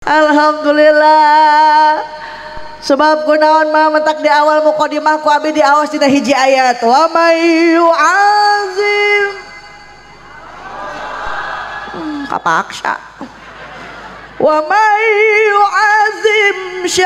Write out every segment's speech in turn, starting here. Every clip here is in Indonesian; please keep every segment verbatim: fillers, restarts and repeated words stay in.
Alhamdulillah. Sebab kunaon mah mentak di awal mukadimah ku abi di awas dina hiji ayat. Wa may yu'azim. Hmm, kapaksa. Wa may yu'azim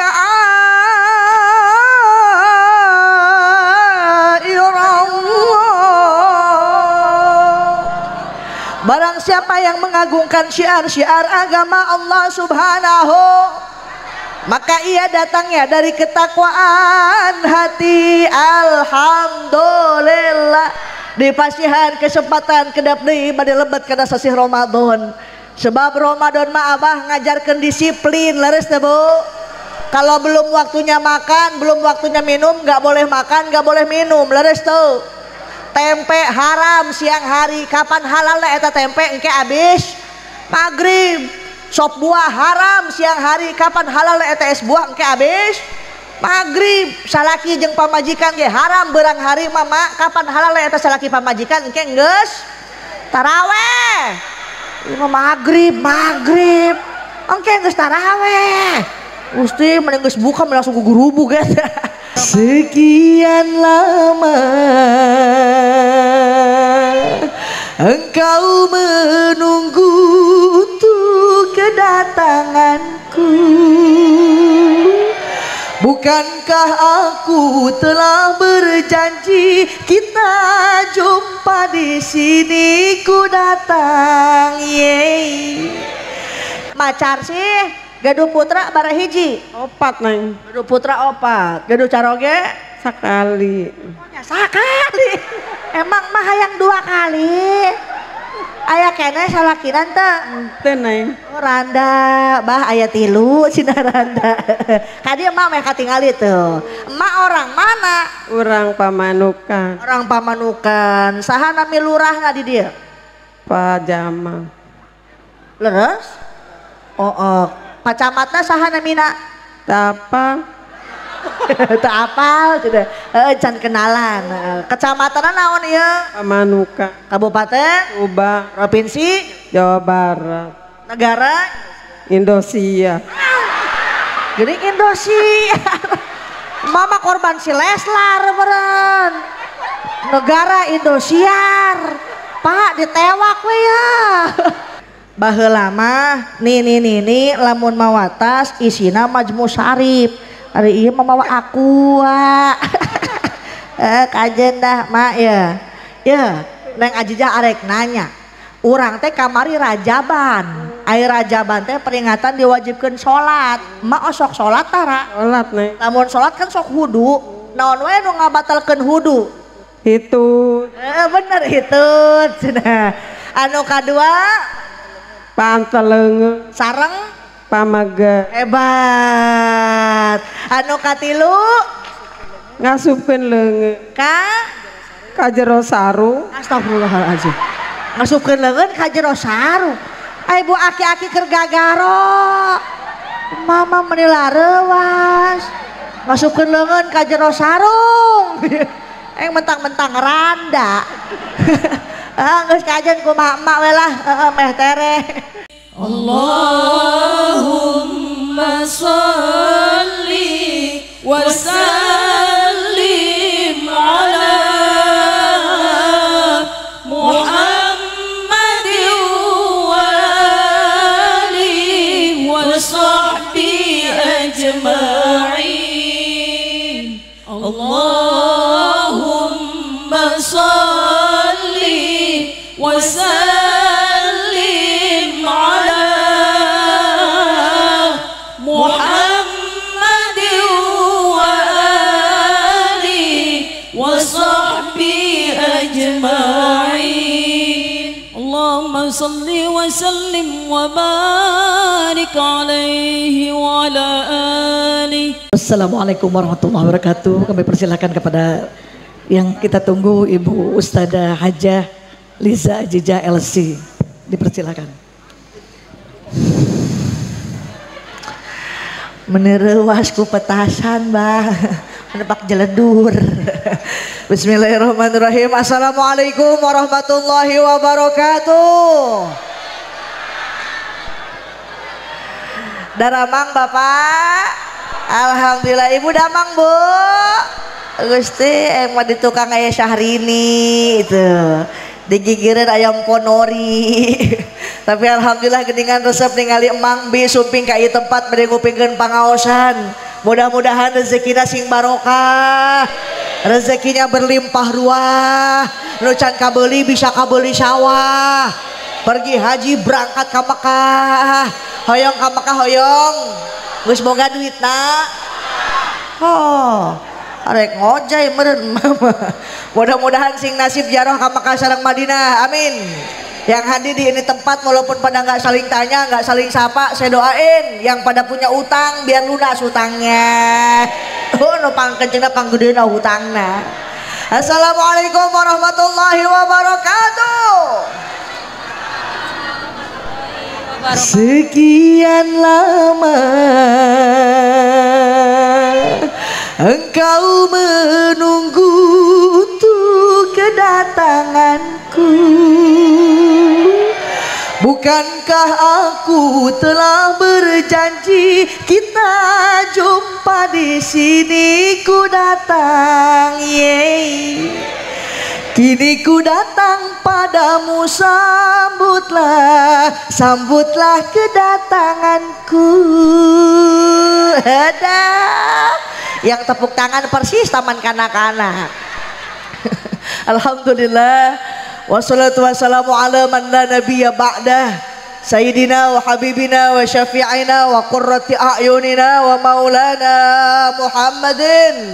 sya'airallah. Barang siapa yang mengagungkan syiar-syiar agama Allah Subhanahu, maka ia datangnya dari ketakwaan hati. Alhamdulillah dipasihan kesempatan kedap deui bade lebat kada sasih Ramadan. Sebab Ramadan mah abah ngajarkeun disiplin leres teh Bu. Kalau belum waktunya makan, belum waktunya minum, nggak boleh makan, nggak boleh minum, leres tuh. Tempe haram siang hari, kapan halalnya eta tempe? Engke abis maghrib. Sop buah haram siang hari, kapan halal eta es buah? Engke abis maghrib. Salaki jeung pamajikan ge haram beurang hari mama, kapan halal eta salaki pamajikan? Engke geus taraweh. Ieu maghrib, maghrib. Engke geus taraweh. Gusti mending geus buka langsung gugurubu geus. Sekian lama engkau menunggu untuk kedatanganku. Bukankah aku telah berjanji kita jumpa di sini? Ku datang, yeay. Macar sih gaduh putra bara hiji opat neng. Gaduh putra opat, gaduh caroge sakali. Pokoknya sakali. Emang mah hayang dua kali. Aya kene salakinan teh. Teu neng. Oh randa, bah aya tilu cina randa. Ka dieu mah meh katingali tuh. Emak orang mana? Urang Pamanukan. Orang Pamanukan. Saha nami lurahna di dieu? Pak Jamal. Leres? Oh, oh. Pacamatna saha namina? Tapa. Teu apal sudah. Heeh can kenalan. Kecamatan naon ieu? Pamanukan. Kabupaten? Tuba. Provinsi? Jawa Barat. Negara? Indonesia. Jadi Indonesia. Mama korban si Leslar beren. Negara Indosiar. Pak ditewak we ya. Baheula mah nih nih nih nih lamun mawatas isina Majmu Syarif. Hari ieu mah mawa aqua. Eh kajen dah mak ya. Ya, Neng Ajijah arek nanya. Urang teh kamari rajaban. Ai rajaban teh peringatan diwajibkeun salat. Mak osok salat tara. Salat neng. Lamun salat kan sok hudu. Naon we nu ngabatalkeun hudu? Itu. Eh bener itu. Cenah. Anu kadua Panteleungeun. sareng Pamaga. hebat. Anu katilu Ngasupkeun leungeun. ka Ka jero sarung. astagfirullahaladzim. Ngasupkeun leungeun ka jero sarung. Ai bu aki-aki keur gagaro. Mama meuni lareuwas. Ngasupkeun leungeun ka jero sarung. Eng mentang-mentang randa. Ah geus kajen kumaha emak we lah, heeh meh tere. Allahumma sholli wa sallim ala Muhammadin wa alihi wa sahbihi ajma'in. Allahumma sholli wa sallim ala Muhammadin wa alihi wa sahbihi ajma'in. Allahumma sholli wa sallim wa barik alaihi wa ala alihi. Assalamualaikum warahmatullahi wabarakatuh. Kami persilakan kepada yang kita tunggu Ibu Ustadzah Hajah Liza Ajijah L C. Dipersilakan. Meneurewas ku petasan bah, menebak jeledur. Bismillahirrahmanirrahim. Assalamualaikum warahmatullahi wabarakatuh. Daramang Bapak. Alhamdulillah. Ibu damang Bu. Gusti emang di tukang aya Syahrini itu digigireun ayam ponori. Tapi alhamdulillah geningan resep ningali emang bi sumping ka ieu tempat bade ngupingkeun pangaosan. Mudah-mudahan rezekina sing barokah, rezekinya berlimpah ruah, nu can kabeuli bisa kabeuli sawah, pergi haji berangkat ka Mekah, hoyong ka Mekah hoyong, geus boga duitna. Oh, arek ngojay meureun mama. Mudah-mudahan sing nasib jaroh ka Mekah sareng Madinah, amin. Yang hadir di ini tempat walaupun pada nggak saling tanya, nggak saling sapa, saya doain yang pada punya utang biar lunas utangnya. Oh, no pangkencengna panggedeuna hutangna. Assalamualaikum warahmatullahi wabarakatuh. Sekian lama engkau menunggu untuk kedatanganku. Bukankah aku telah berjanji kita jumpa di sini? Ku datang, yeay. Kini ku datang padamu, sambutlah, sambutlah kedatanganku. Ada yang tepuk tangan persis taman kanak-kanak. Alhamdulillah. Wassalatu wassalamu ala man la nabiyya ba'dah Sayyidina wa habibina wa syafi'ina wa qurrati a'yunina wa maulana Muhammadin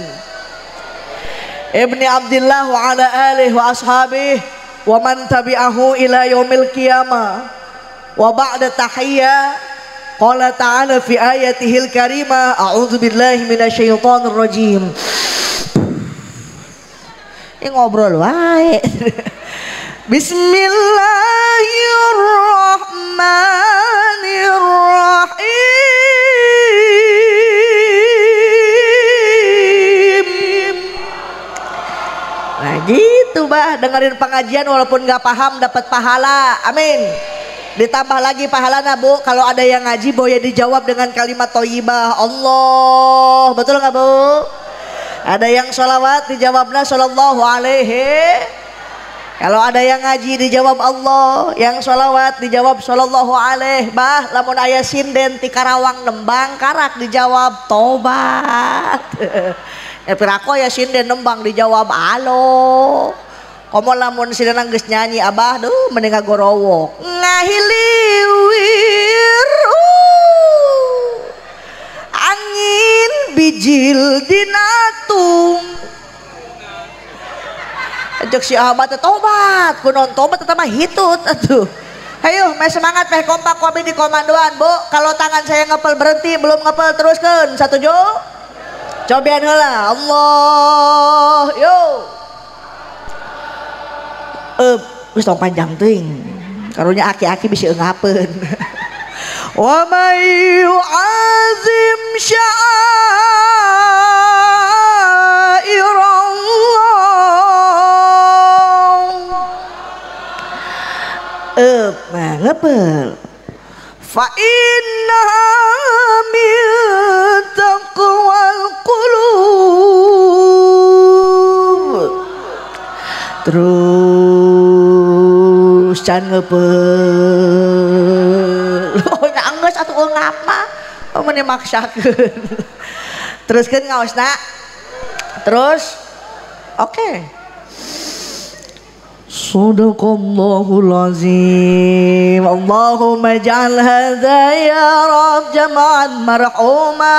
ibni Abdillah wa ala alihi wa ashabih wa man tabi'ahu ila yaumil qiyamah. Wa ba'da tahiyya qala ta'ala fi ayatihil karimah a'udzu billahi minasyaitonir rajim. Ini ngobrol wae. Bismillahirrahmanirrahim. Nah gitu bah, dengerin pengajian walaupun gak paham dapat pahala, amin. Ditambah lagi pahalana Bu, kalau ada yang ngaji boleh dijawab dengan kalimat thayyibah Allah, betul gak Bu? Ada yang sholawat dijawabnya sallallahu alaihi. Kalau ada yang ngaji dijawab Allah, yang sholawat dijawab sallallahu alaihi. Bah, lamun aya sinden ti Karawang nembang karak dijawab tobat. Ya pirako ya sinden nembang dijawab alo. Komo lamun sinden geus nyanyi abah duh mending ngagorowok. Ngahiliwir angin bijil dinatung. Ajak si Ahmad tobat, kunon tobat tetap mah hitut atuh. Ayo, main semangat, main kompak, kopi di komandoan, Bu. Kalau tangan saya ngepel berhenti, belum ngepel teruskan. Satu jo, cobian heula. Allah, yo. Eh, geus tong panjang teuing. Karunya aki-aki bisa ngapeun. Wa may yu'azim sya'airallah. Up, nah ngepel. Fa innaha min taqwal qulub. Terus can ngepel. Oh nanggeus atuh ngapa? Oh meni maksakeun. Teruskeun ngaosna. Terus oke. Okay. Sadaqallahul azim. Allahumma ij'al hadza ya Rabb jama'an marhuma.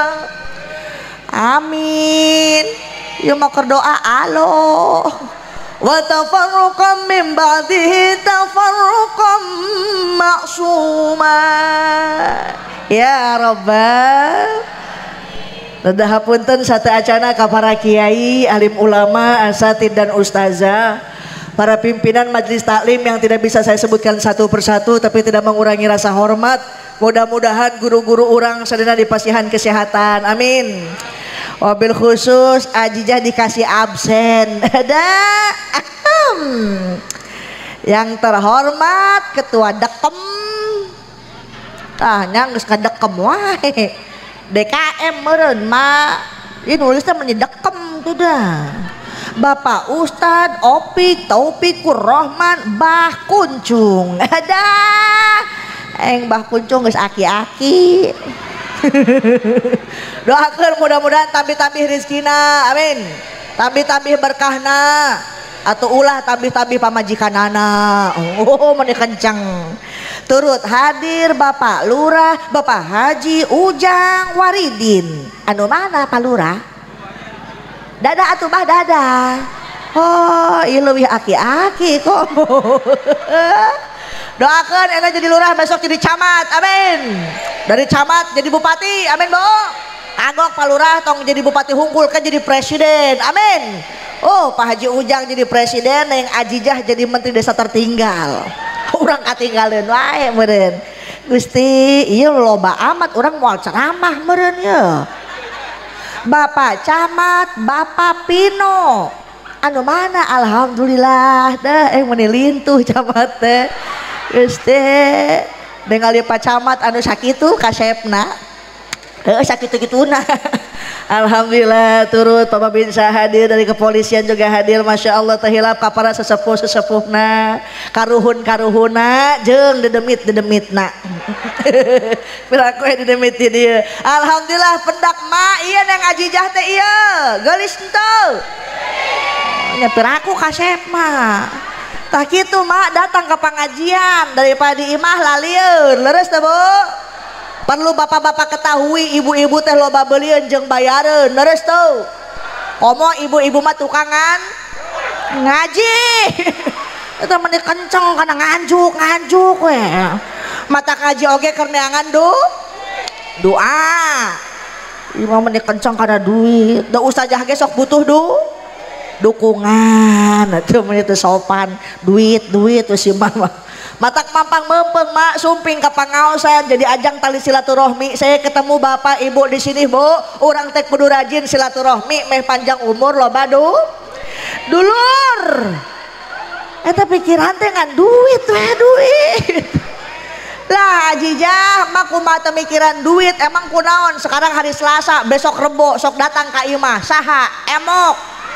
Amin. Ieu mah keur doa alo. Wa tafarruqan min ba'dihi tafarruqan ma'suma. Ya Rabbal. Dadah hapunten sate acana ka para kiai, alim ulama, asatid dan ustazah, para pimpinan majelis taklim yang tidak bisa saya sebutkan satu persatu tapi tidak mengurangi rasa hormat. Mudah-mudahan guru-guru orang sadana dipasihan kesehatan, amin. Wabil khusus Ajijah dikasih absen. Ada yang terhormat Ketua Dekem tah nya geus kadekem wae D K M meureun mah ieu nulisna menyedekem tuh dah. Bapak Ustad Opik Taufikur Rahman Bah Kuncung ada eng Bah Kuncung geus aki-aki. Doakeun mudah-mudahan tambih-tambih rezekina amin, tambih-tambih berkahna atau ulah tambih-tambih pamajikanana. Oh meni kenceng. Turut hadir Bapak Lurah Bapak Haji Ujang Waridin. Anu mana Pak Lurah? Dada atuh bah dada. Oh ieu leuwih aki-aki kok. Doakeun enak jadi lurah besok jadi camat amin, dari camat jadi bupati amin bo. Agok Pak Lurah tong jadi bupati Hungkul kan jadi presiden amin. Oh Pak Haji Ujang jadi presiden, yang Ajijah jadi menteri desa tertinggal. Urang katinggalin wae meureun. Gusti ieu loba amat urang moal ceramah meureun ye. Bapak Camat Bapak Pino anu mana alhamdulillah dah eh meuni lintuh camat teh. Geus teh ningali Pak Camat anu sakitu kasepna. Heeh sakitu-kituna. Alhamdulillah turut Pak Babinsa hadir, dari kepolisian juga hadir, masya Allah tahilap ka para sesepuh sesepuhna karuhun karuhuna jeung dedemit dedemitna. Bilang kue dedemit di dia. Alhamdulillah pendak ma iya neng Ajijah teh iya gelis henteu. Nyepir aku kasep mah. Tah kitu mak datang ke pengajian daripada imah lalieun leres teh Bu. Perlu bapak-bapak ketahui ibu-ibu teh loba beulieun jeung bayareun leres tuh. Komo ibu-ibu mah tukangan ngaji. Eta meni kenceng kana nganjuk nganjuk we. Mata ngaji oge keur neangan do doa. Imah meni kenceng kana duit. Da ustazah ge sok butuh do dukungan. Atuh meni teu sopan duit duit tuh si mama. Matak mampang mempeng mak sumping ke pangaosan jadi ajang tali silaturahmi. Saya ketemu bapak ibu di sini Bu, orang tek kudu rajin silaturahmi meh panjang umur loba du dulur. Eta pikiran teh ngan duit weh duit. Lah Ajijah mak kumaha teu mikiran duit emang kunaon sekarang hari Selasa besok Rebo sok datang ka imah saha emok.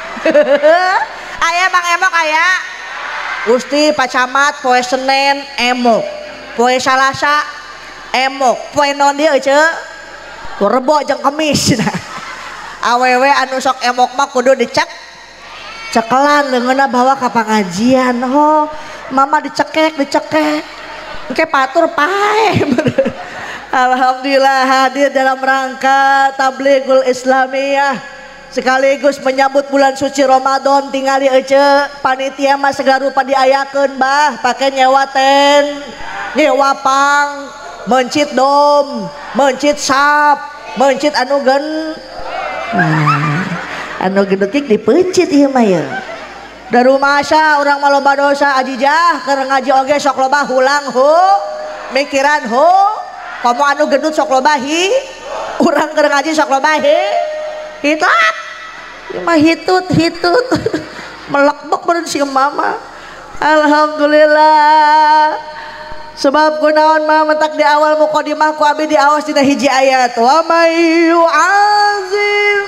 Aya Bang Emok aya. Gusti Pak Camat poe Senin emok, poe Salasa emok, poe non dia ce Rebo jeung Kemis. Awewe anu sok emok mah kudu dicek cekelan leungeunna bawa ka pangajian. Oh mama dicekek dicekek engke patur pae. Alhamdulillah hadir dalam rangka Tablighul Islamiyah sekaligus menyambut bulan suci Ramadan. Tingali ece panitia mah segala rupa diayakeun bah pake nyewa ten nyewa pang mencit dom mencit sap mencit anu gen nah, anu gedekik dipencit ieu mah ye da rumasa urang mah loba dosa Ajijah keur ngaji oge sok loba hulang hu mikiran hu komo anu gendut sok loba hi urang keur ngaji sok loba hi hitap mah hitut hitut melekbek bener si mama. Alhamdulillah sebab kunaon mah mentak di awal mukadimah ku abi di awas dina hiji ayat wa may yu'azim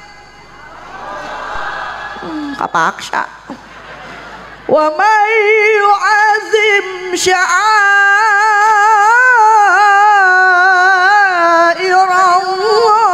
hmm, kapaksa wa may yu'azim sya'airallah.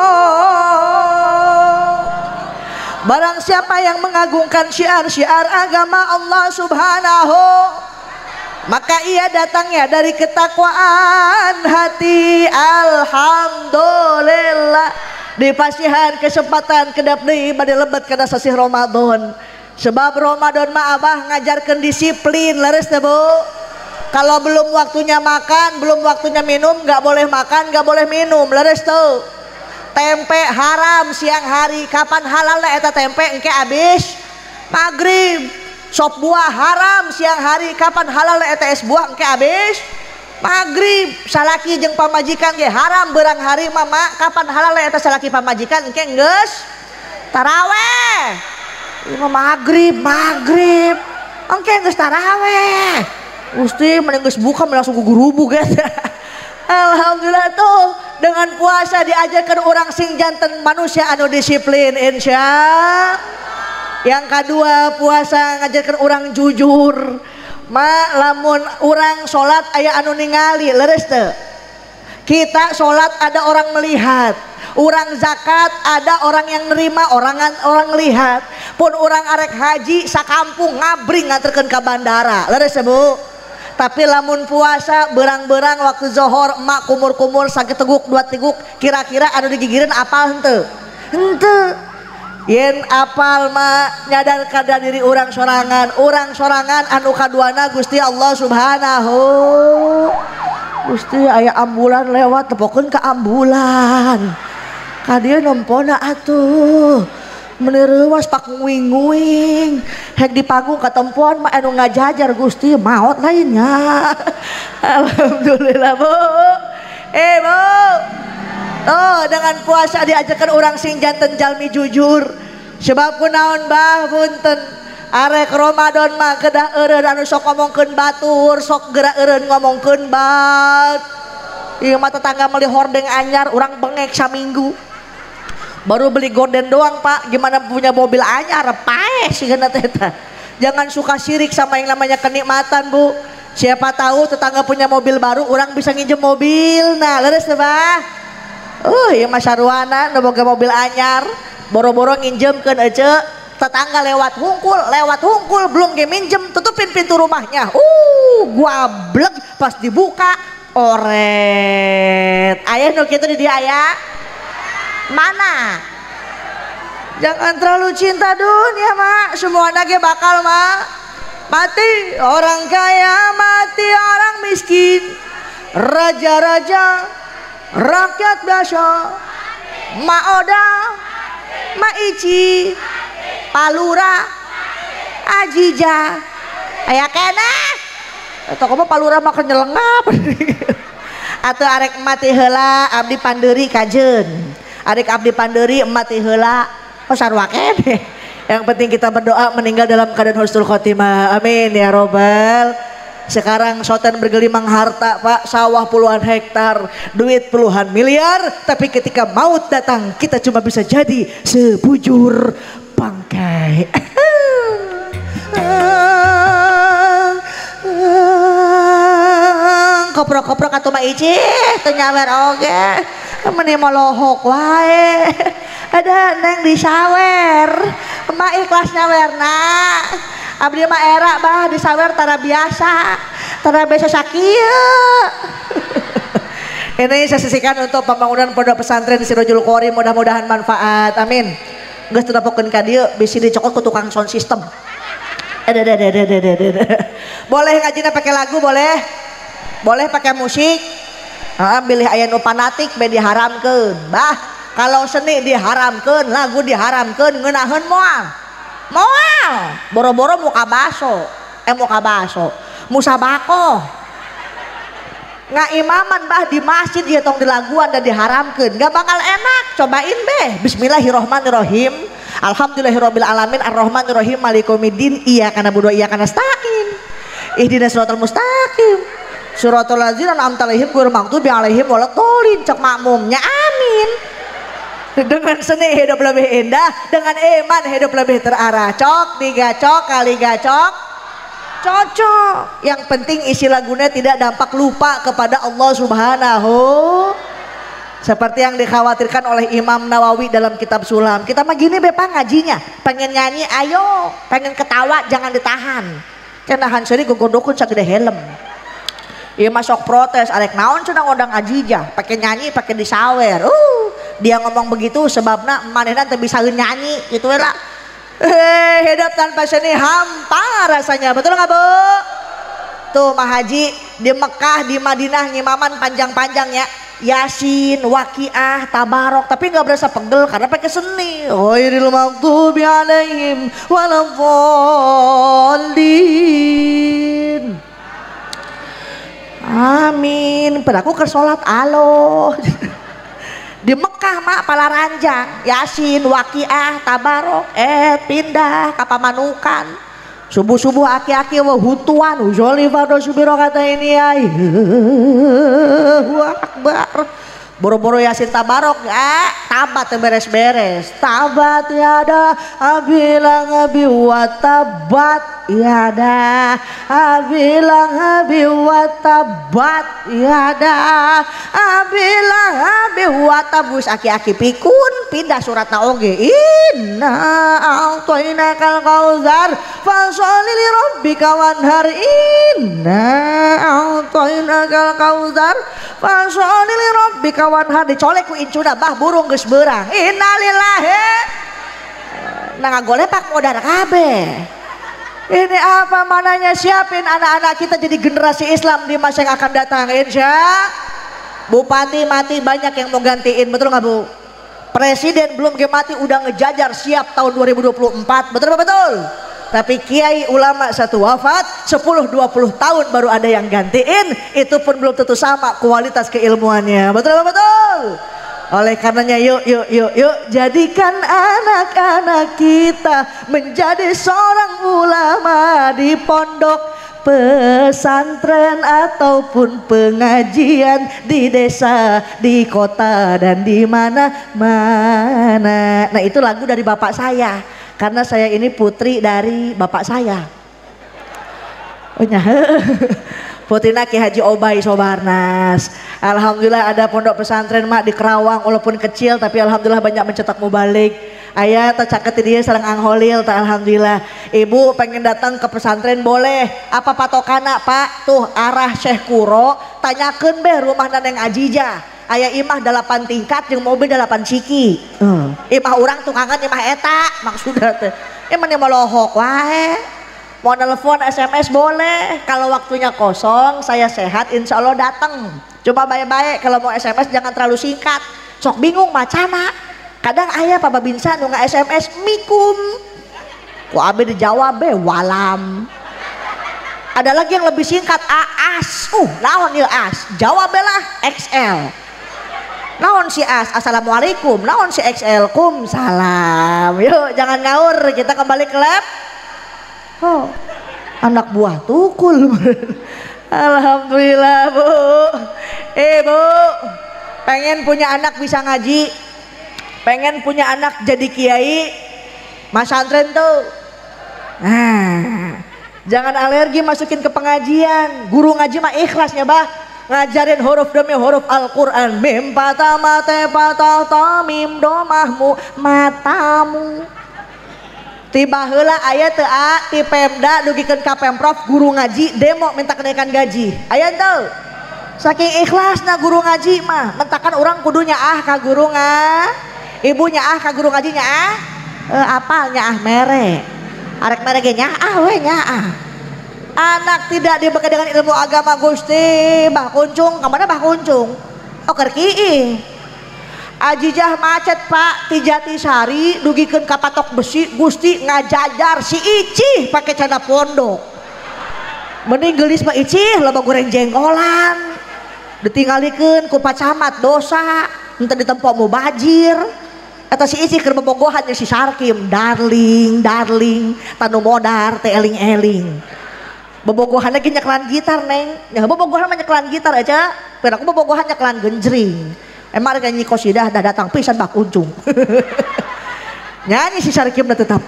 Barang siapa yang mengagungkan syiar-syiar agama Allah Subhanahu, maka ia datangnya dari ketakwaan hati. Alhamdulillah di pasihan kesempatan kedap deui bade lebat kana sasih Ramadan. Sebab Ramadan mah abah ngajarkeun disiplin leres teh Bu. Kalau belum waktunya makan, belum waktunya minum, nggak boleh makan, nggak boleh minum leres tuh. Tempe haram siang hari, kapan halalnya eta tempe engke abis maghrib. Sop buah haram siang hari, kapan halalnya eta es buah engke abis maghrib. Salaki jeung pamajikan ge haram berang hari mama, kapan halalnya eta salaki pamajikan engke geus taraweh. Ieu maghrib maghrib engke geus taraweh. Gusti mending geus buka langsung gugurubu geus. Alhamdulillah tuh dengan puasa diajarkan orang sing janten manusia anu disiplin insya. Yang kedua puasa ngajarkan orang jujur. Ma lamun orang sholat aya anu ningali leres teu. Kita sholat ada orang melihat. Orang zakat ada orang yang nerima, orang orang lihat. Pun orang arek haji sakampung ngabring nganterkeun ka bandara. Leres teu Bu? Tapi lamun puasa berang-berang waktu zohor emak kumur-kumur sakit teguk dua teguk kira-kira anu digigireun apal henteu? Henteu. Yen apal mah nyadar kada diri orang sorangan, orang sorangan anu kaduana Gusti Allah Subhanahu. Gusti aya ambulan lewat tepokeun ka ambulan. Ka dieu nempona atuh. Menireuwas pak nguing-nguing hek di panggung katempuan mah anu ngajajar Gusti maot lainnya. Alhamdulillah Bu. Eh Bu, oh dengan puasa diajarkan orang sing janten jalmi jujur. Sebab kunaon bah punten arek Ramadan mah kedah eureun anu sok ngomongkeun batur, sok geura eureun ngomongkeun bat. Ieu mah tetangga meuli hordeng anyar urang bengek saminggu. Baru beli gorden doang Pak, gimana punya mobil anyar paes sih kana teh. Jangan suka syirik sama yang namanya kenikmatan Bu. Siapa tahu tetangga punya mobil baru, orang bisa nginjem mobil. Nah, leres teh Bah. Uh, ya Mas Arwana nu boga mobil anyar, boro-boro nginjemkeun ece. Tetangga lewat hungkul, lewat hungkul belum ge minjem, tutupin pintu rumahnya. Uh, gua blek pas dibuka oret. Aya nu kitu di dia aya. Mana? Jangan terlalu cinta dunia mak, semua anaknya bakal mak mati. Orang kaya mati orang miskin, raja-raja rakyat biasa, mak oda mak ici palura ajija aya kena atau kamu palura makan nyelengap. Atau arek mati heula abdi panderi kajen. Adik abdi panderi mati heula oh sarua keneh. Yang penting kita berdoa meninggal dalam keadaan husnul khotimah. Amin ya robbal. Sekarang Soten bergelimang harta Pak, sawah puluhan hektar, duit puluhan miliar, tapi ketika maut datang kita cuma bisa jadi sebujur bangkai. Koprok-koprok atuh mah ici teu nyawer oge. Meni molohok wae. Ada neng disawer. Emak ikhlas nyawerna. Abdi mah era bah disawer tara biasa. Tara biasa sakieu. Ini saya sisihkan untuk pembangunan pondok pesantren Sirojul Qori, mudah-mudahan manfaat. Amin. Geus teu dapokeun ka dieu bisi dicokot ku tukang sound system. Ada ada ada ada ada. Boleh ngajina pakai lagu boleh. Boleh pakai musik. Ah, bilih aya nu fanatik be diharamkeun. Bah, kalau seni diharamkeun, lagu diharamkeun, ngeunaheun moal. Moal. Boro-boro muka baso. Eh muka baso. Musabako. Ngaimaman bah di masjid ieu tong dilaguan dan diharamkeun. Gak bakal enak. Cobain be. Bismillahirrahmanirrahim. Alhamdulillahirabbil alamin arrahmanirrahim malikumiddin iyyaka na'budu wa iyyaka nasta'in. Ihdinas siratal mustaqim. Suratul ladzina an'amta 'alaihim ghairil maghdubi 'alaihim waladdallin. Cek makmumnya amin. Dengan seni hidup lebih indah, dengan iman hidup lebih terarah. Cok digacok kali gacok cocok. Yang penting isi lagunya tidak dampak lupa kepada Allah Subhanahu. Seperti yang dikhawatirkan oleh Imam Nawawi dalam kitab Sulam. Kita mah gini bepang ngajinya, pengen nyanyi ayo, pengen ketawa jangan ditahan. Karena hanseri gogondokun sagede helm. Iya masuk protes, arek naon cenah ngondang ajijah, pakai nyanyi, pakai disawer. Uh, dia ngomong begitu sebabna manehna teu bisa nyanyi, gitu lah. Eh, hidup tanpa seni hampa rasanya, betul nggak Bu? Tuh Mah Haji di Mekah, di Madinah ngimaman panjang-panjangnya, Yasin, Waqiah, Tabarok, tapi nggak berasa pegel karena pakai seni. Ghairil maghdubi 'alaihim waladdallin. Amin. Padaku ke sholat aloh. Di Mekah mak palaranjang, Yasin, Waqiah, Tabarok, eh pindah ke Pamanukan. Subuh-subuh aki-aki wa hutuan uzolifa do subiro kata ini ay. Wah akbar. Boro-boro Yasin tabarok ya, tabat beres-beres. Tabat yada abilang abi wa tabat yada abilang abi wa tabat yada abilang abi wa tabus aki-aki pikun pindah surat naoge inna a'toina kal kauzar fasholli li rabbika wanhar inna a'toina kal kauzar fasholli li rabbika wanhar dicolek ku incuna bah burung geus beurang innalillahi nah ngagolepak modar kabeh. Ini apa mananya siapin anak-anak kita jadi generasi Islam di masa yang akan datang insya. Bupati mati banyak yang mau gantiin, betul nggak Bu? Presiden belum ke mati udah ngejajar siap tahun dua ribu dua puluh empat, betul betul. Tapi kiai ulama satu wafat sepuluh dua puluh tahun baru ada yang gantiin, itu pun belum tentu sama kualitas keilmuannya, betul betul. Oleh karenanya yuk yuk yuk yuk jadikan anak-anak kita menjadi seorang ulama di pondok pesantren ataupun pengajian di desa, di kota dan di mana-mana. Nah itu lagu dari bapak saya karena saya ini putri dari bapak saya. Oh nyah. Putrina Ki Haji Obay Sobarnas. Alhamdulillah ada pondok pesantren mak di Kerawang walaupun kecil tapi alhamdulillah banyak mencetak mubalik. Ayah tercaket dia sareng angholil ta alhamdulillah. Ibu pengen datang ke pesantren boleh. Apa patokana Pak? Tuh arah Syekh Kuro, tanyakeun be rumah Neneng Ajija. Ayah imah delapan tingkat jeung mobil delapan ciki. Hmm. Imah urang tukangan imah eta maksudna teh. Emang dia melohok wae. Mau telepon S M S boleh, kalau waktunya kosong saya sehat insya Allah datang. Coba baik-baik kalau mau S M S jangan terlalu singkat. Sok bingung macana. Kadang ayah Papa Binsa nu S M S mikum. Ku abe dijawab be walam. Ada lagi yang lebih singkat aas. Uh, naon ieu as? Jawab lah X L. Naon si as? Assalamualaikum. Naon si X L? Kum salam. Yuk jangan ngaur, kita kembali ke lab. Oh, anak buah tukul. Alhamdulillah Bu. Eh Bu, pengen punya anak bisa ngaji, pengen punya anak jadi kiai, mas santren tuh. Nah, jangan alergi masukin ke pengajian. Guru ngaji mah ikhlasnya bah. Ngajarin huruf demi huruf Al-Quran. Mim patah mate patah tamim domahmu matamu. Tiba heula aya teu a ti Pemda dugikeun ka Pemprov guru ngaji demo minta kenaikan gaji. Aya teu? Saking ikhlasna guru ngaji mah, mentakan orang kudunya ah ka guru nga. Ibunya ah ka guru ngajinya ah. E, apalnya ah mere. Arek mere ge nya ah we nya ah. Anak tidak dibekali dengan ilmu agama Gusti, Bah Kuncung, ka mana Bah Kuncung? Oh keur kieu. Ajijah macet Pak ti Jatisari dugikeun ka patok besi Gusti ngajajar si Icih pake cana pondok. Mending geulis mah Icih loba goreng jenggolan. Ditinggalikeun ku pacamat dosa, henteu ditempok mubajir. Eta si Icih keur bobogohan jeung si Sarkim, darling, darling, tanu modar teh eling-eling. Bobogohan lagi nyeklan gitar neng. Ya bobogohan mah nyeklan gitar aja. Pira aku bobogohan nyeklan genjring. Emang ada nyanyi kosidah dah datang pisan Bah Kuncung. Nyanyi si Sarkim dah tetap.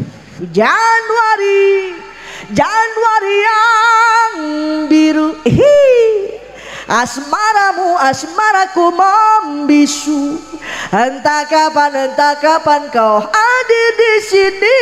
Januari, Januari yang biru. Hihi. Asmaramu, asmaraku membisu. Entah kapan, entah kapan kau ada di sini.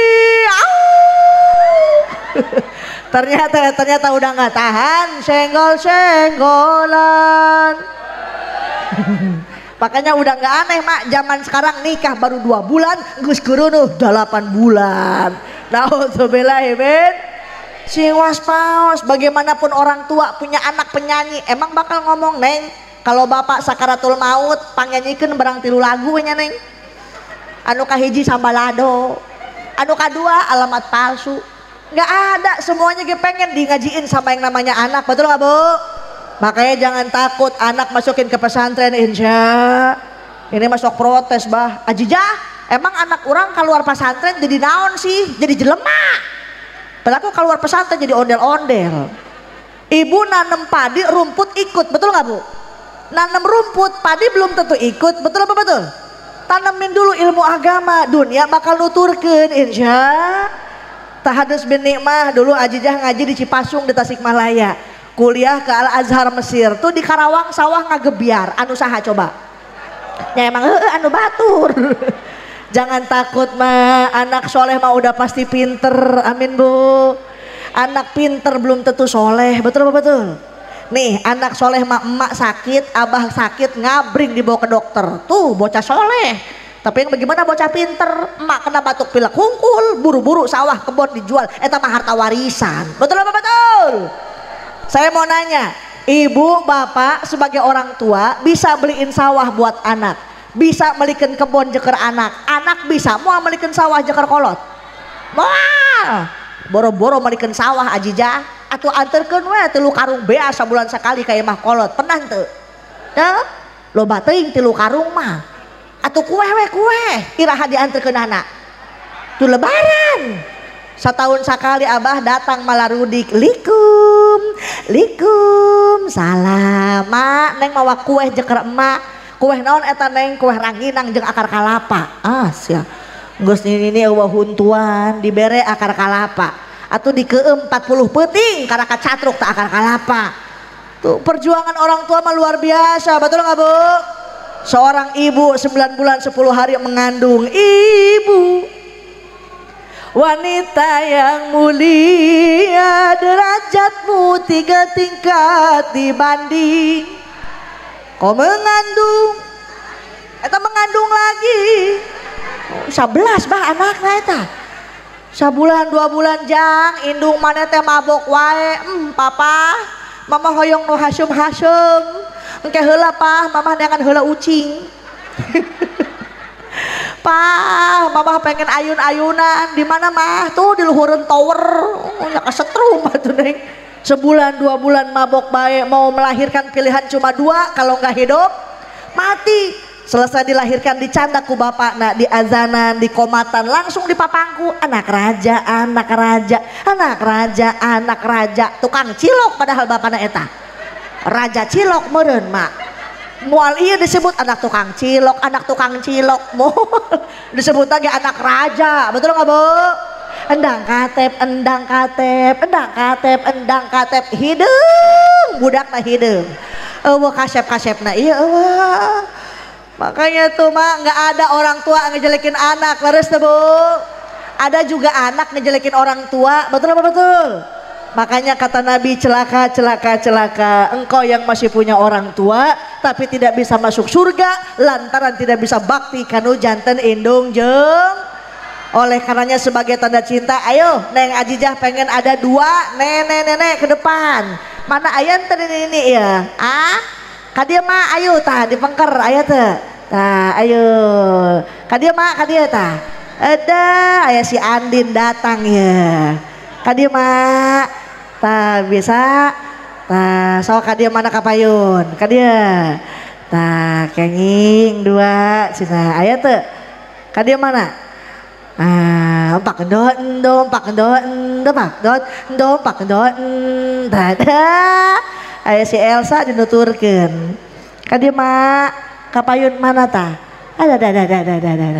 Ternyata, ternyata udah nggak tahan, senggol-senggolan. Makanya udah nggak aneh mak, zaman sekarang nikah baru dua bulan, geus kurunuh delapan bulan. Nauzubillahi min sing waspaos. Bagaimanapun orang tua punya anak penyanyi, emang bakal ngomong neng, kalau bapak sakaratul maut pangganyikeun barang tilu lagu nya neng. Anu kahiji sambalado, anu kadua alamat palsu. Nggak ada, semuanya ge pengen di ngajiin sama yang namanya anak, betul nggak Bu? Makanya jangan takut anak masukin ke pesantren insya. Ini masuk protes Bah Ajijah, emang anak orang keluar pesantren jadi naon sih? Jadi jelema. Padahal keluar pesantren jadi ondel-ondel. Ibu nanem padi, rumput ikut, betul nggak Bu? Nanem rumput, padi belum tentu ikut, betul apa betul? Tanemin dulu ilmu agama, dunia bakal nuturkeun insya. Tahadus bin Nikmah dulu Ajijah ngaji di Cipasung di Tasikmalaya, kuliah ke Al Azhar Mesir, tuh di Karawang sawah ngagebiar, anu saha coba? Ya emang eh, anu batur. Jangan takut mah, anak soleh mah udah pasti pinter, amin Bu. Anak pinter belum tentu soleh, betul apa betul? Nih anak soleh mah emak sakit, abah sakit, ngabring dibawa ke dokter, tuh bocah soleh. Tapi yang bagaimana bocah pinter, emak kena batuk pilek hungkul, buru-buru sawah kebun dijual, eta mah harta warisan, betul apa betul? Saya mau nanya, ibu bapak sebagai orang tua bisa beliin sawah buat anak, bisa melikin kebun jeker anak, anak bisa mau melikin sawah jeker kolot, mau boro-boro melikin sawah Ajijah atau anterkeun we tilu karung bea sabulan sekali ka imah kolot, pernah teu? Teu? Loba teuing tilu karung mah. Atau kue we kue iraha dianterkeun anak. Tuh lebaran. Setahun sekali abah datang malarudik, likum, likum, salam, mak, neng mawa kue jeker emak, kue naon eta neng, kue ranginang jeung akar kalapa, ah sia, geus ini ini eueuh huntuan, dibere akar kalapa, atau dikeum empat puluh peuting karena kacatruk tak akar kalapa, tuh perjuangan orang tua mah luar biasa, betul nggak Bu? Seorang ibu sembilan bulan sepuluh hari mengandung, ibu wanita yang mulia, derajatmu tiga tingkat dibanding kau mengandung, eta mengandung lagi sebelas bah anaknya eta, sabulan dua bulan jang indung mana teh mabok wae, hmm, papa mama hoyong nu hasum-hasum engke heula pah mama neangan heula ucing. Pah, mama pengen ayun-ayunan di mana mah? Tuh di luhureun tower. Oh, nya kasetrum atuh neng. Sebulan dua bulan mabok bae, mau melahirkan pilihan cuma dua, kalau nggak hidup mati. Selesai dilahirkan dicanda ku bapakna, di azanan, di komatan, langsung di papangku, anak raja, anak raja, anak raja, anak raja, tukang cilok padahal bapakna eta. Raja cilok meureun mak. Mual iya disebut anak tukang cilok, anak tukang cilok, mual disebut lagi anak raja, betul nggak Bu? Endang katep, endang katep, endang katep, endang katep, hidung, budak na hidung, eueuh kasep kasep na iya eueuh. Makanya tuh mak nggak ada orang tua ngejelekin anak, leres tuh Bu. Ada juga anak ngejelekin orang tua, betul apa betul? Makanya kata Nabi, celaka, celaka, celaka engkau yang masih punya orang tua tapi tidak bisa masuk surga lantaran tidak bisa bakti kanu janten indung jeung. Oleh karenanya sebagai tanda cinta, ayo Neng Ajijah pengen ada dua nenek-nenek ke depan. Mana ayah tadi ini ya? Ah, kadia mah ayo tah dipengker aya teh. Tah ayo. Kadia mah kadia tah. Ada ayah si Andin datang ya. Kadia mah tak bisa, tak sok kadia mana kapayun, kadia, tak kenging dua, cina ayat tuh, kadia mana? Ah, pak kendor, endom, pak kendor, endom, pak kendor, endom, pak kendor, tada, ayat si Elsa dinuturkan, kadia mah kapayun mana ta? Ada, ada, ada, ada, ada, ada,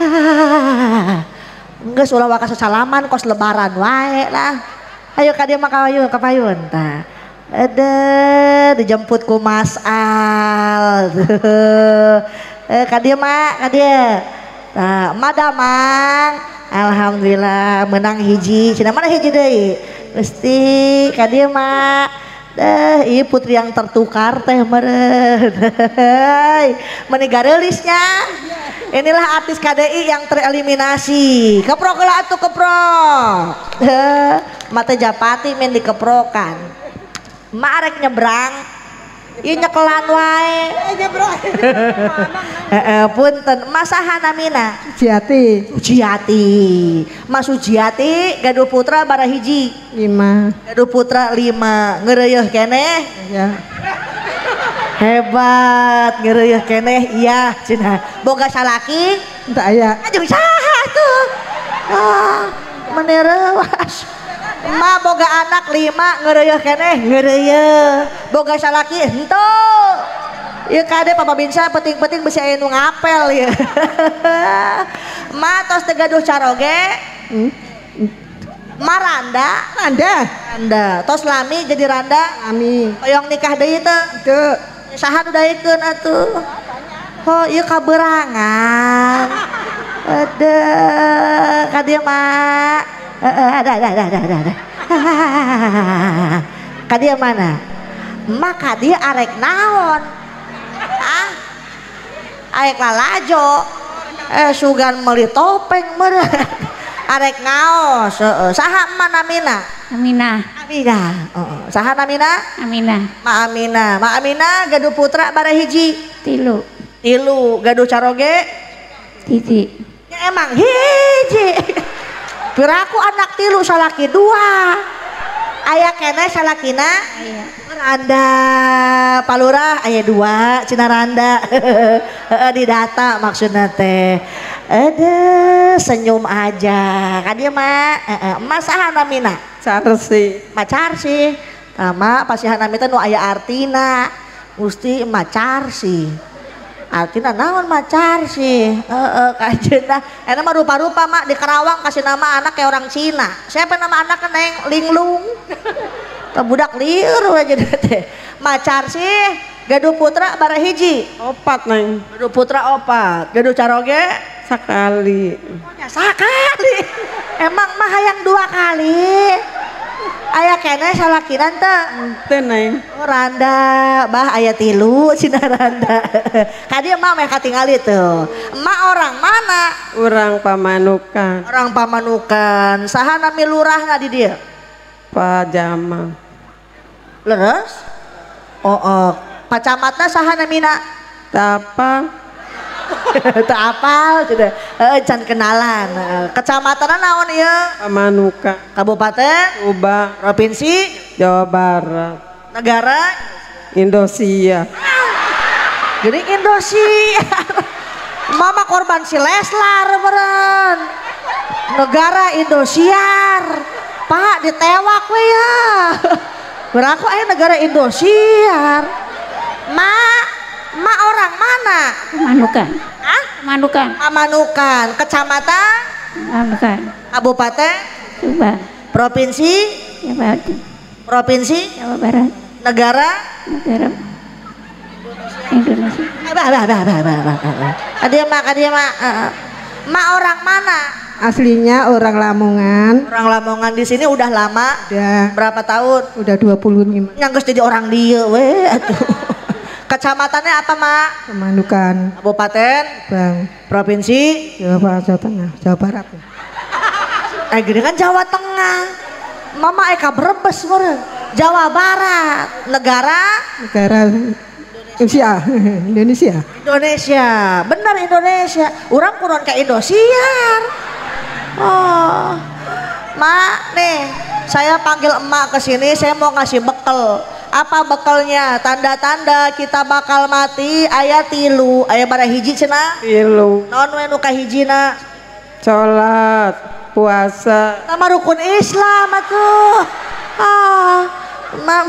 enggak sulah wakas salaman kos lebaran wae lah. Ayo kadia mah kapayun, kapayun tah. Ada dijemput ku Mas Al. Eh kadia mah kadia. Tah, madamang. Alhamdulillah menang hiji. Cenah mana hiji deui? Gusti kadia mah. Dah, ieu putri yang tertukar teh meureun. Meninggarelisnya. Inilah artis K D I yang tereliminasi. Keprok lah atuh keprok. Mata Japati main dikeprokan. Marek nyebrang. Ieu nyekelan wae. Nyebrang. Heeh, punten. Masaha namina? Ciati. Ciati. Mas Sujiati gaduh putra bara hiji. Lima. Gaduh putra lima. Ngeureueuh keneh. Ya. Hebat, ngeureueuh keneh iya cenah. Boga salaki? Teu aya. Jeung saha tuh? Ah, meneurewas. Ma boga anak lima ngeureuh keneh ngeureuh boga salaki henteu ieu kade papa binsa penting-penting bisi aya nu ngapel ieu ma tos teu gaduh caroge Hmm. ma randa Randa. randa tos lami jadi randa Ami. hoyong nikah deui teu Teu. saha nu daekeun atuh oh ieu kaberangan aduh kadieu mah heeh ada ada ada ada ada kadieu mana mah kadieu arek naon ah arek lalajo eh sugan meuli topeng meureun arek ngaos heeh saha emak namina Aminah, Aminah heeh saha namina Aminah, Ma Aminah Ma Aminah gaduh putra bara hiji tilu, tilu gaduh caroge titi, ya emang hiji piraku anak tilu salaki dua aya kene salakina randa palurah aya dua cina randa heeh di data maksudna teh ada senyum aja kan dia mah heeh emas saha namina Sarsi. macar sih sama pasihan nami teh nu aya artina gusti macar sih artina naon macar sih heeh kajeuna eta mah rupa-rupa mak di Karawang kasih nama anak kayak orang Cina siapa nama anak neng linglung teh budak lieur we jadi teh macar sih gaduh putra bara hiji Opat neng. gaduh putra opat gaduh caroge Sakali. ya sakali emang mah hayang dua kali aya kene salakinan teh Teu neng. oh, randa bah aya tilu cina randa kadi emak meh katingali tuh emak orang mana Urang Pamanukan. orang Pamanukan saha nami lurahna di dia Pak Jamal. leres oh, oh. pacamatna saha namina Tapa. teu apal sudah heeh can kenalan heeh kecamatan naon ieu Pamanukan. kabupaten Tuba. provinsi Jawa Barat. negara Indonesia. jadi Indosiar mama korban si Leslar beren negara Indosiar pak ditewak we ya beraku aya negara Indosiar ma ma orang mana Manukan, ah Manukan, Pamanukan kecamatan Manukan, kabupaten Tuba, provinsi Jawa, provinsi Jawa Barat, negara negara Indonesia. bah bah bah bah bah bah bah kadia mah kadia mah uh, ma orang mana Aslinya orang Lamongan. orang Lamongan di sini udah lama Udah. berapa tahun Udah dua puluh lima. nyanggeus jadi orang dia we atuh kecamatannya apa mak Pemanukan. kabupaten Bang. provinsi Jawa Barat, Jawa Tengah, Jawa Barat. eh gini kan Jawa Tengah mama Eka Brebes meureun Jawa Barat negara Negara Indonesia. Indonesia. Indonesia bener Indonesia orang kurang ke Indosiar oh mak nih saya panggil emak ke sini saya mau ngasih bekal apa bekalnya tanda-tanda kita bakal mati aya tilu aya bara hiji cenah Tilu. naon we nu kahijina Sholat. Puasa. nama rukun Islam atuh ah mam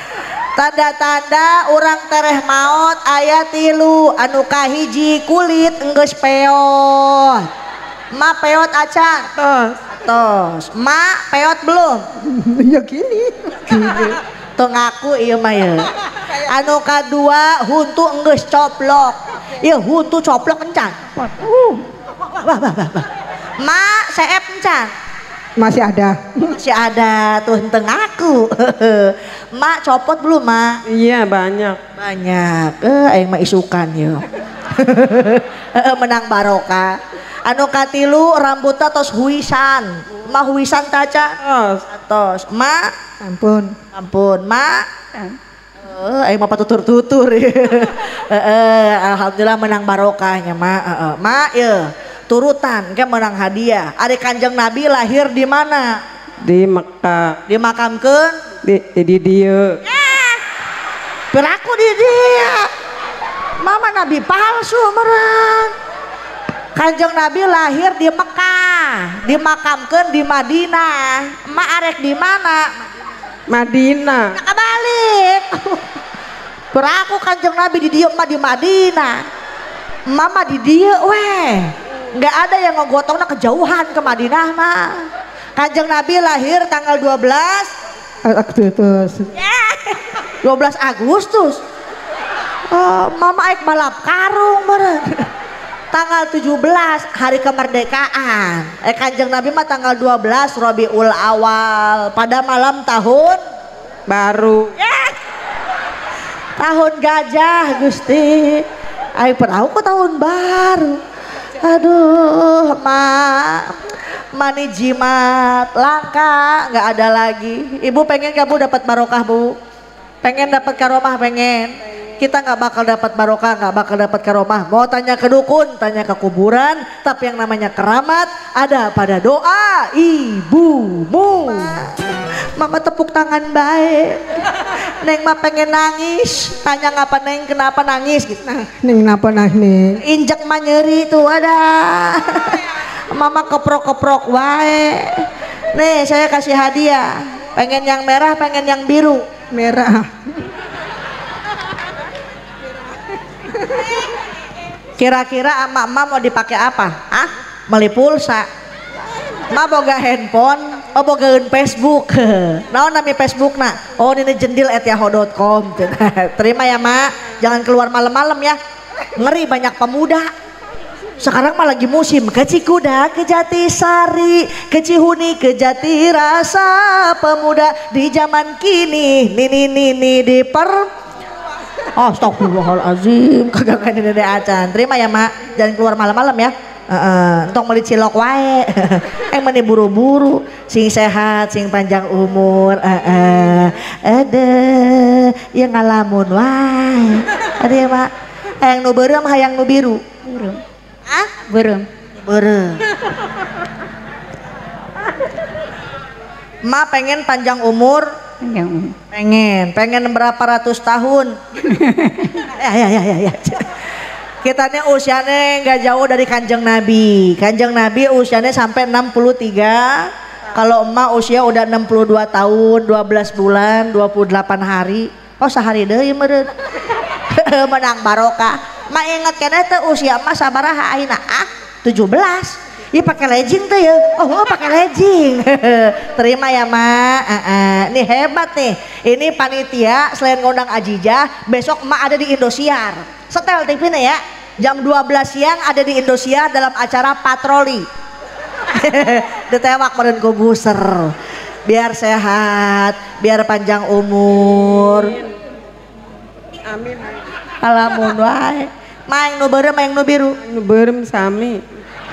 tanda-tanda orang tereh maut aya tilu anu kahiji kulit enggeus peot ma peot acan Tos. tos ma peot belum Ya gini. tuh ngaku ieu mah ye anu kadua huntu enggeus coplok ieu huntu coplok encan wah wah wah wah ma seep encan Masih ada. masih ada tuh henteu ngaku mak copot belum mak Iya banyak. banyak eh aing mah isukan yo Heeh, menang barokah anu katilu rambutnya tos huisan mah huisan taca Tos. tos mak Ampun. ampun mak eh aing mah patutur-tutur heeh alhamdulillah menang barokahnya mak heeh mak ye turutan ke menang hadiah ari Kanjeng Nabi lahir di mana Di Mekah. dimakamkeun Di di dia. piraku di dia mama nabi palsu meren Kanjeng Nabi lahir di Mekah dimakamkeun di Madinah. Emak arek di mana? Madinah. Kebalik. Beraku Kanjeng Nabi di dieu mah di Madinah. Mama di dieu weh. Enggak ada yang ngegotongna kejauhan ke Madinah mah. Kanjeng Nabi lahir tanggal dua belas Agustus. dua belas Agustus. Oh, mama aik balap karung meureun. Tanggal tujuh belas hari kemerdekaan. Eh Kanjeng Nabi mah tanggal dua belas Rabiul Awal pada malam tahun Baru. yeah. Tahun gajah Gusti. Ayo perahu kok tahun baru. Aduh, mak mani jimat langka nggak ada lagi. Ibu pengen gak Bu dapat barokah Bu? Pengen dapat karomah? Pengen. Kita nggak bakal dapat barokah, nggak bakal dapat karomah. Mau tanya ke dukun, tanya ke kuburan, tapi yang namanya keramat ada pada doa ibumu. Mama tepuk tangan baik. Neng mah pengen nangis, tanya ngapa Neng kenapa nangis gitu. Nah, Neng napa nah nih? injek mah nyeri tuh ada. Mama keprok-keprok wae. Nih saya kasih hadiah. Pengen yang merah, pengen yang biru. Merah. Kira-kira emak-emak mau dipakai apa? Ah, beli pulsa. Emak boga handphone, oh bogaeun Facebook. Naon nami Facebook na? Oh ini jendil at yahoo dot com. Terima ya mak, jangan keluar malam-malam ya. Ngeri banyak pemuda. Sekarang mah lagi musim ke Cikuda, ke Jatisari, ke Cihuni, ke Jatirasa. Pemuda di zaman kini, nini nini di per. Astagfirullahaladzim, kagak kayak dede acan. Terima ya mak, jangan keluar malam-malam ya. Uh, Entong beli cilok wae. Yang meni buru-buru, sing sehat, sing panjang umur. Uh, uh. Ada yang ngalamun wae. Ada ya mak. Hayang nu beureum, hayang nu biru. Burung. Ah? Burung. Beureum. Ma pengen panjang umur. Panjang. Pengen, pengen berapa ratus tahun. Ya ya ya ya ya. Kita nih usianya nggak jauh dari Kanjeng Nabi. Kanjeng Nabi usianya sampai enam puluh tiga. Kalau emak usia udah enam puluh dua tahun, dua belas bulan, dua puluh delapan hari. Oh sehari deui meureun. Menang barokah. Mak inget keneh teh usia emak sabaraha ayeuna? Ah, tujuh belas. Iya pakai legging tuh ya. Oh, oh pakai legging. Terima ya mak. Uh, uh. Nih hebat nih. Ini panitia selain ngundang Ajijah, besok emak ada di Indosiar. Setel T V-nya ya. Jam dua belas siang ada di Indosiar dalam acara patroli. Ditewak meureun ku buser. Biar sehat, biar panjang umur. Amin. Alamun wae. Maeng nu beureum, maeng nu biru. Nu beureum sami.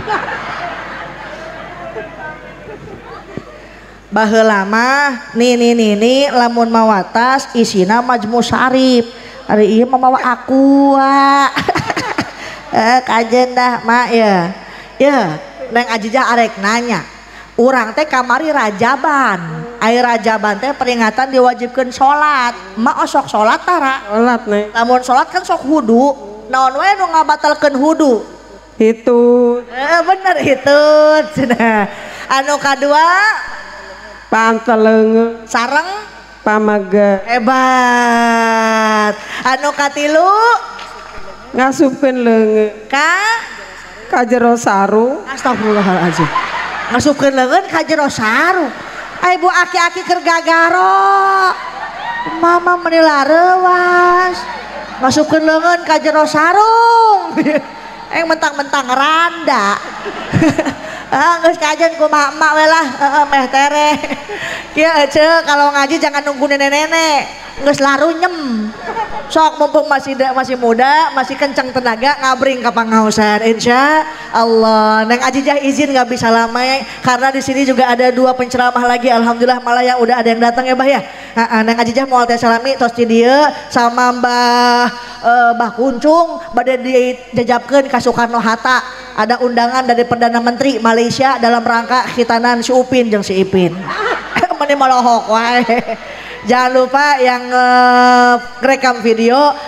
Baheula mah nih nih nih nih lamun mawatas isina majmu syarif. Hari ieu mah mawa aqua. Eh kajen dah mak ya. Ya, Neng Ajijah arek nanya. Urang teh kamari rajaban. Air rajaban teh peringatan diwajibkeun salat. Mak osok salat tara. Salat nih. Lamun salat kan sok wudu. Naon wae nu ngabatalkeun wudu? Itu. Eh bener itu. Cenah. Anu kadua Panteleungeun. sareng Pamaga. hebat. Anu katilu Ngasupkeun leungeun. ka Ka jero sarung. astagfirullahaladzim. Ngasupkeun leungeun ka jero sarung. Ai bu aki-aki keur gagaro. Mama meuni lareuwas. Ngasupkeun leungeun ka jero sarung. Eng mentang-mentang randa. Ah geus kajen ku mak-mak we lah, heeh meh tere. Kieu ece kalau ngaji jangan nunggu nenek-nenek. Geus larunyem. Sok mumpung masih masih muda, masih kencang tenaga ngabring ka pangausan insya Allah. Neng Ajijah izin nggak bisa lama ya, karena di sini juga ada dua penceramah lagi. Alhamdulillah malah yang udah ada yang datang ya bah ya. Heeh, Neng Ajijah mau teh salami tos di dieu sama Mbah uh, Mbah Kuncung bade dijajabkeun ka Soekarno Hatta. Ada undangan dari Perdana Menteri Malaysia dalam rangka khitanan si Upin jeung si Ipin. Meni malohok wae. Jangan lupa yang uh, rekam video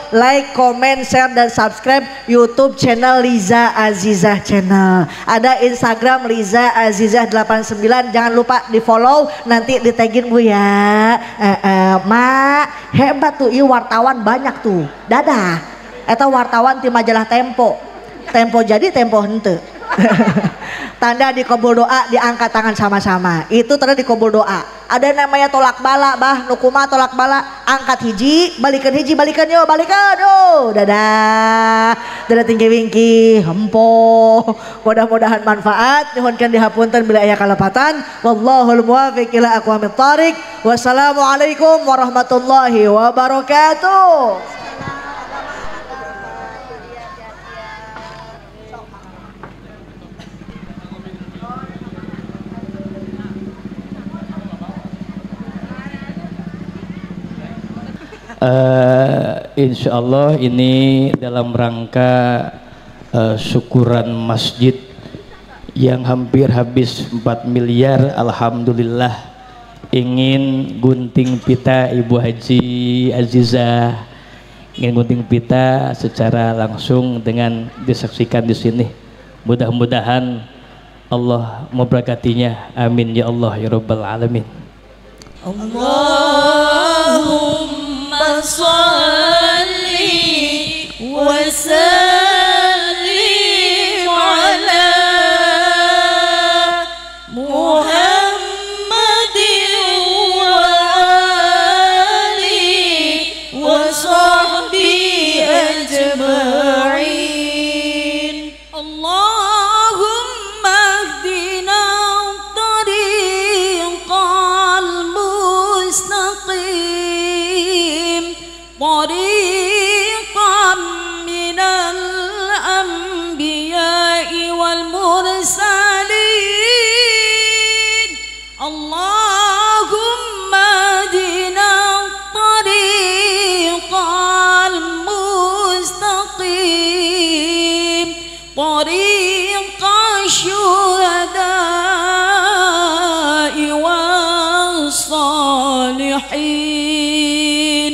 like, comment, share dan subscribe YouTube channel Liza Azizah channel. Ada Instagram Liza Azizah delapan sembilan, jangan lupa di follow, nanti di tagin Bu ya. Eh, eh, Mak, hebat tuh, iya wartawan banyak tuh. Dadah. Eta wartawan di majalah Tempo. Tempo jadi Tempo hente. Tanda dikabul doa, diangkat tangan sama-sama. Itu tanda dikabul doa. Ada namanya tolak bala, bah, nukuma tolak bala, angkat hiji, balikan hiji, balikan yo, balikan yo. Dadah. Dadah tinggi wingki, hempo. Mudah-mudahan manfaat. Nuhunkeun dihapunten bila aya kalepatan. Wallahul muwaffiq ila aqwamit thoriq. Wassalamualaikum warahmatullahi wabarakatuh. Uh, insya Allah ini dalam rangka uh, syukuran masjid yang hampir habis empat miliar. Alhamdulillah, ingin gunting pita Ibu Haji Azizah, ingin gunting pita secara langsung dengan disaksikan di sini. Mudah-mudahan Allah memberkatinya. Amin ya Allah ya Rabbal Alamin. Allahumma salli wa sallim ala Muhammadin wa alihi wa sahbihi ajma'in. Allahumma ihdina tariqal mustaqim, tariqan minal anbiya'i wal mursalin. Allahumma ihdina tariqal mustaqim, tariqa syuhada'i was-salihin.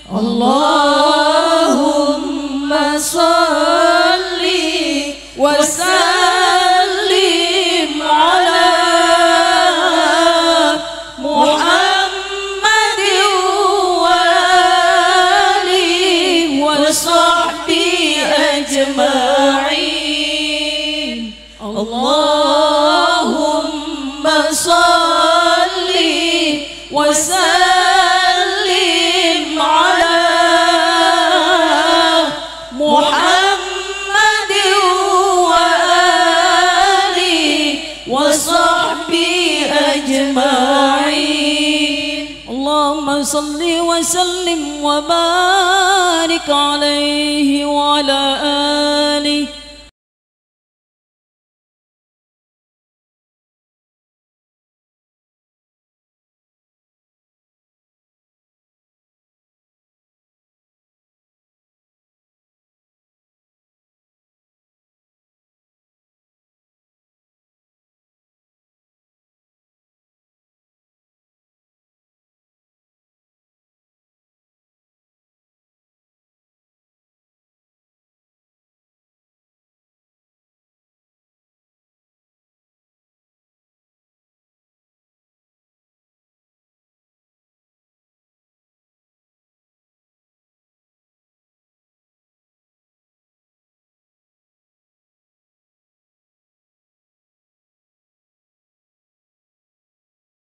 Allahumma salli wa sallim ala Muhammadin wa alihi wa sahbihi ajma'in. Allahumma salli wa sallim ala Muhammadin wa alihi wa sahbihi ajma'in. Allahumma salli wa sallim wa barik alaihi wa ala alihi